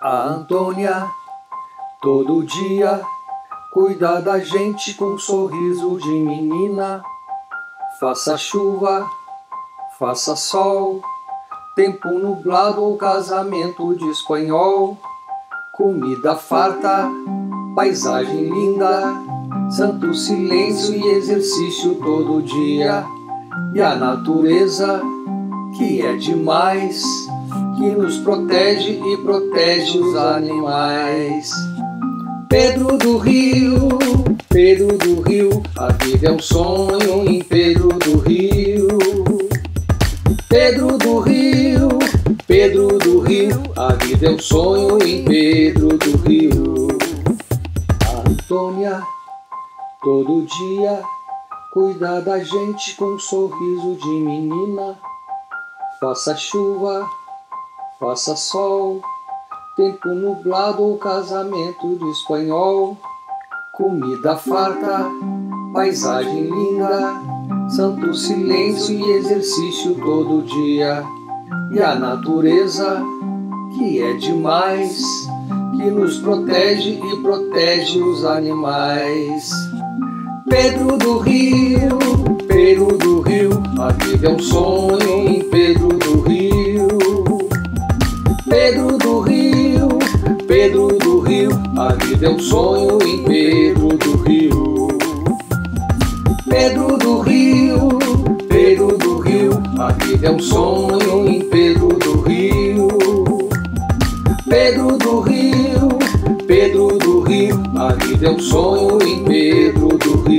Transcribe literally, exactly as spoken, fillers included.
A Antônia, todo dia, cuida da gente com um sorriso de menina. Faça chuva, faça sol, tempo nublado ou casamento de espanhol. Comida farta, paisagem linda, santo silêncio e exercício todo dia. E a natureza, que é demais, que nos protege e protege os animais. Pedro do Rio, Pedro do Rio, a vida é um sonho em Pedro do Rio. Pedro do Rio, Pedro do Rio, a vida é um sonho em Pedro do Rio. A Antônia, todo dia, cuida da gente com um sorriso de menina. Faça chuva, faça sol, tempo nublado ou casamento de espanhol. Comida farta, paisagem linda, santo silêncio e exercício todo dia. E a natureza, que é demais, que nos protege e protege os animais. Pedro do Rio, Pedro do Rio, a vida é um sonho em Pedro do Rio. Pedro do Rio, Pedro do Rio, a vida é um sonho em Pedro do Rio. Pedro do Rio, Pedro do Rio, a vida é um sonho em Pedro do Rio. Pedro do Rio, Pedro do Rio, a vida é um sonho em Pedro do Rio.